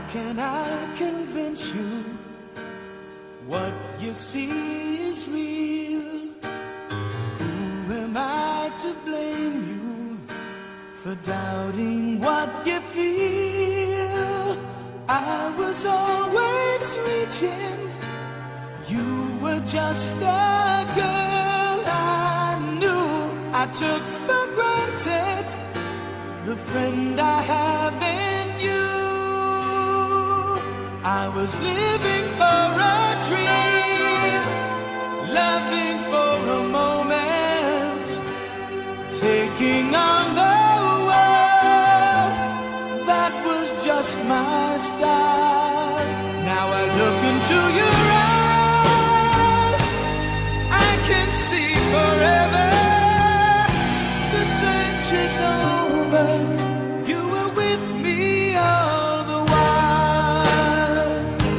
can I convince you what you see is real? Who am I to blame you for doubting what you feel? I was always reaching, you were just a girl I knew. I took for granted the friend I have in you. I was living for a dream, loving for a moment, taking on the world. That was just my style. Now I look into your eyes, I can see forever. The search is over, you were with me all the while.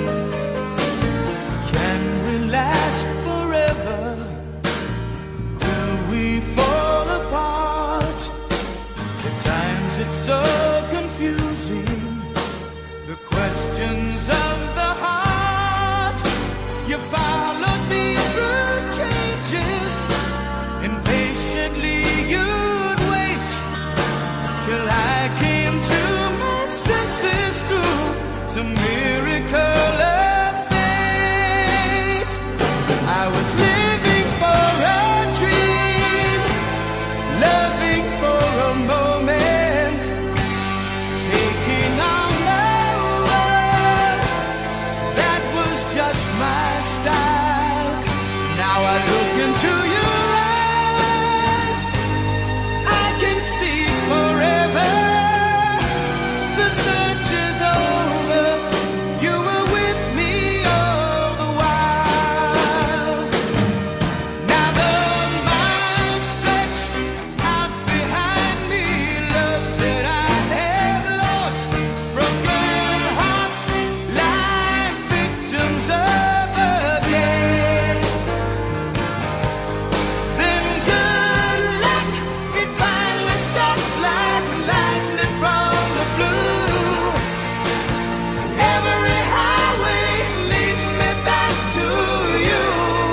Can we last forever? Will we fall apart? At times it's so confusing, the questions of the heart. You followed me through changes, impatiently you'd wait till I came to my senses through some miracle of fate. I was living for a dream, loving for a moment, taking on the world. That was just my style. Now I look into your eyes, I can see forever. The search is over, you were with me all the while. Now the miles stretch out behind me, loves that I have lost, broken hearts like victims of again. Then good luck, it finally stopped like lightning from the blue. Every highway's leading me back to you.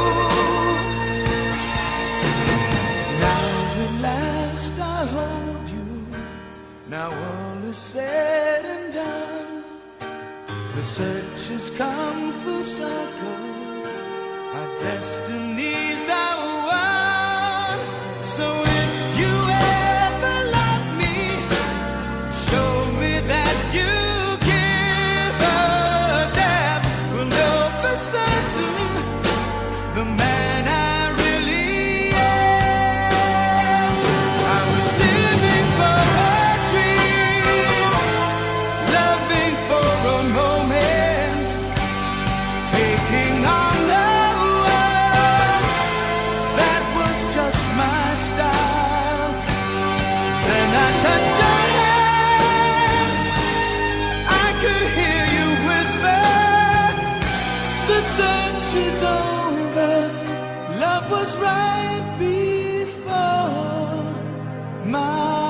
Now at last I hold you, now all is said and done. The search has come full circle, our destinies are one. So if you ever love me, show me that you give a damn. We'll know for certain the man I really am. I was living for a dream, loving for a moment, taking on the world. That was just my style. Then I touched your hand, I could hear you whisper, the search is over, love was right before my